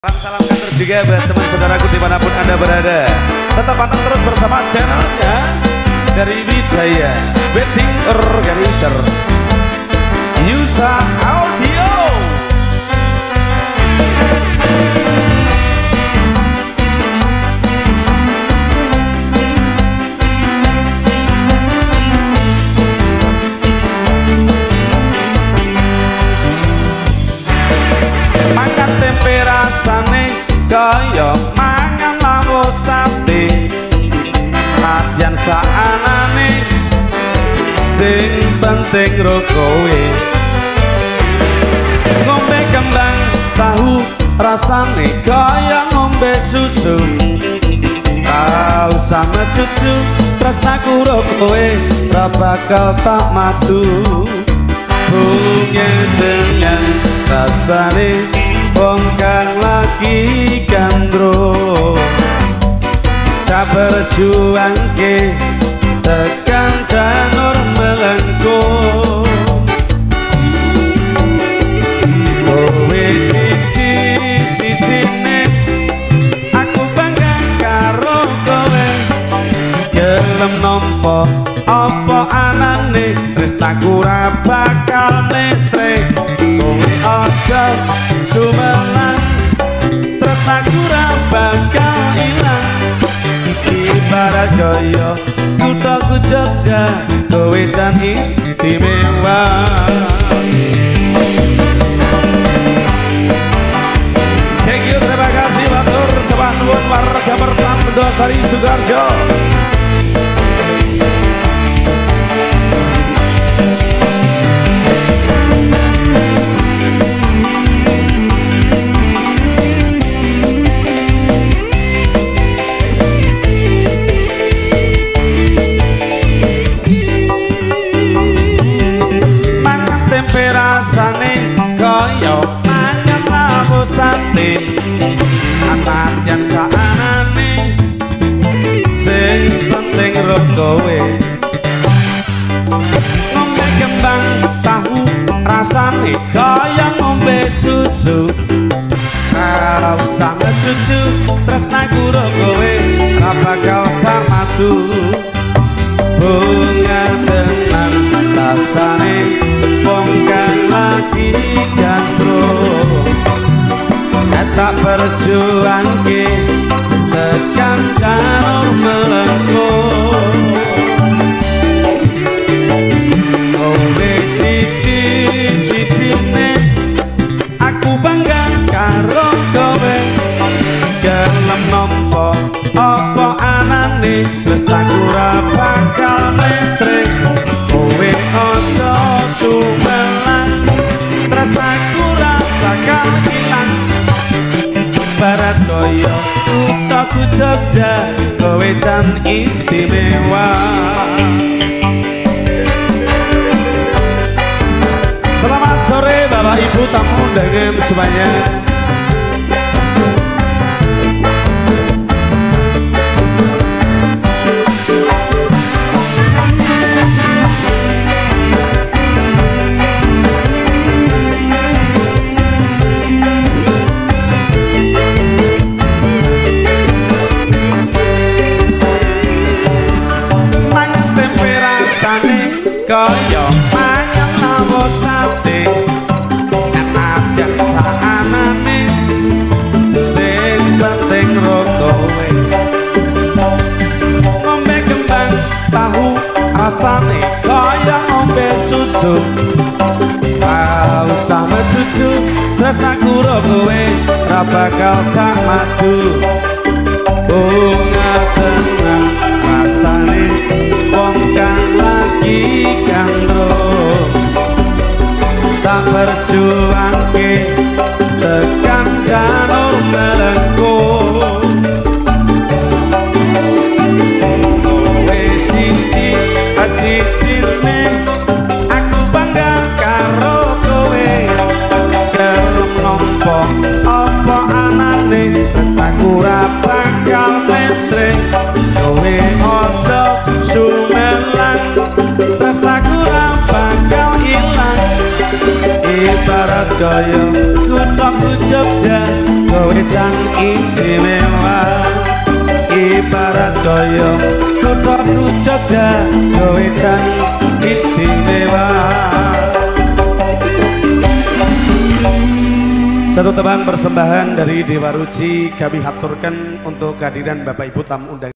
Salam kantor juga buat teman saudaraku dimanapun anda berada. Tetap pantau terus bersama channelnya dari Widaya Wedding Organizer Yusa Audio. Mangan tempe rasane kaya mangan lawo sate, adyan saanane sing penting ro kowe. Ngombe kembang tahu rasane kaya ngombe susu, usah mecucu tresnaku ro kowe ra bakal tak matu. Bunga dengan rasane wong kang lagi gandro, tak berjuangke tekan janur melengko. Kowe siji-sijine aku bangga karo kowe, gelem nampa apa anane tresnaku ra bakal netre. Kowe aja sumelang tresnaku ra bakal ilang, ibarat kaya kuthaku Jogja kowe jan istimewa. Thank you, terima kasih matur sembah nuwun warga Mertan Mendosari Sukoharjo. Rasane kaya mangan lawo sate, adyan saanane sing penting ro kowe. Ngombe kembang tahu rasane kaya ngombe susu, ora usah ngecucu tresnaku ro kowe ra bakal tak matu. Bunga dengan rasane wong kang lagi gandro, tak berjuangke tekan janur melengko. Kowe siji-sijine aku bangga karo kowe, gelem nampa apa anane tresnaku ra bakal netre. Kowe aja sumelang tresnaku ra bakal ilang, barat kaya kuthaku Jogja kowe jan istimewa. Selamat sore Bapak Ibu tamu undangan semuanya. Kaya mangan lawo sate, adyan saanane sing penting ro kowe. Ngombe kembang tahu rasane kaya ngombe susu, usah mecucu tresnaku ro kowe ra bakal tak matu. Bunga tenang rasane wong kang lagi gandro, tak berjuangke tekan janur melengko. Kowe siji-sijine aku bangga karo kowe, gelem nampa apa anane tresnaku ra bakal netre. Kowe aja sumelang tresnaku ra bakal ilang, ibarat kaya kuthaku Jogja jan istimewa ibarat koyo kuthaku Jogja kowe jan istimewa. Satu tebang persembahan dari Dewa Ruci kami haturkan untuk kehadiran Bapak Ibu tamu undangan.